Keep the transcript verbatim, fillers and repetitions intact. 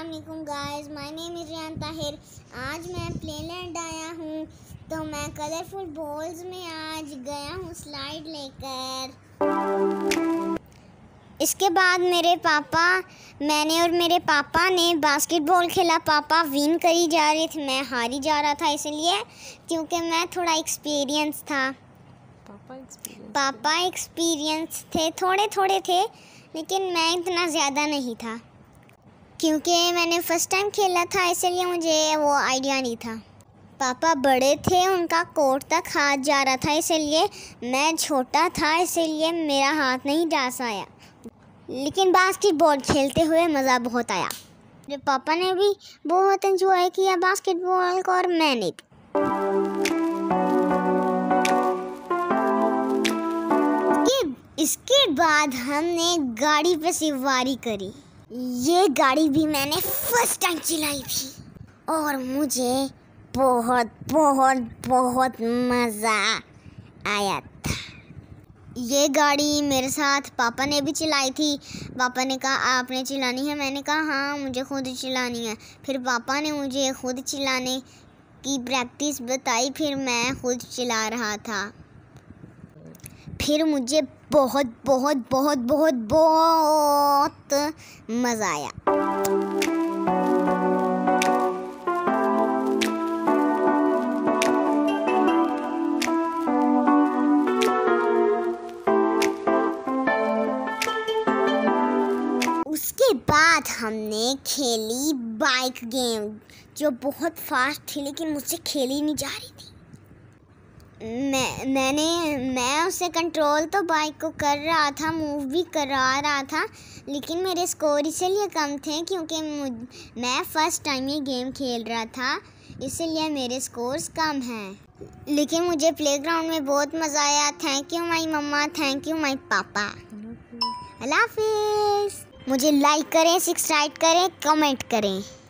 अस्सलाम वालेकुम guys, my name is Riyan Tahir. आज मैं प्लेलैंड आया हूँ, तो मैं कलरफुल बॉल्स में आज गया हूँ स्लाइड लेकर। इसके बाद मेरे पापा मैंने और मेरे पापा ने बास्केटबॉल खेला। पापा विन करी जा रहे थे, मैं हारी जा रहा था, इसलिए क्योंकि मैं थोड़ा एक्सपीरियंस था। पापा एक्सपीरियंस पापा एक्सपीरियंस थे, थोड़े थोड़े थे, लेकिन मैं इतना ज़्यादा नहीं था क्योंकि मैंने फ़र्स्ट टाइम खेला था, इसलिए मुझे वो आइडिया नहीं था। पापा बड़े थे, उनका कोट तक हाथ जा रहा था, इसलिए मैं छोटा था, इसलिए मेरा हाथ नहीं जा आया। लेकिन बास्केटबॉल खेलते हुए मज़ा बहुत आया। मेरे पापा ने भी बहुत एंजॉय किया बास्केटबॉल को और मैंने भी। इसके बाद हमने गाड़ी पे सवारी करी। ये गाड़ी भी मैंने फर्स्ट टाइम चलाई थी और मुझे बहुत बहुत बहुत मज़ा आया था। ये गाड़ी मेरे साथ पापा ने भी चलाई थी। पापा ने कहा आपने चलानी है, मैंने कहा हाँ मुझे खुद चलानी है। फिर पापा ने मुझे खुद चलाने की प्रैक्टिस बताई, फिर मैं खुद चला रहा था। फिर मुझे बहुत बहुत बहुत बहुत बहुत मज़ा आया। उसके बाद हमने खेली बाइक गेम, जो बहुत फास्ट थी लेकिन मुझसे खेली नहीं जा रही थी। मैं मैंने मैं उसे कंट्रोल तो बाइक को कर रहा था, मूव भी करा रहा था, लेकिन मेरे स्कोर इसलिए कम थे क्योंकि मैं फ़र्स्ट टाइम ये गेम खेल रहा था, इसलिए मेरे स्कोर्स कम हैं। लेकिन मुझे प्लेग्राउंड में बहुत मज़ा आया। Thank you my mama, thank you my papa. अल्लाह हाफिज़। मुझे लाइक करें, सब्सक्राइब करें, कमेंट करें।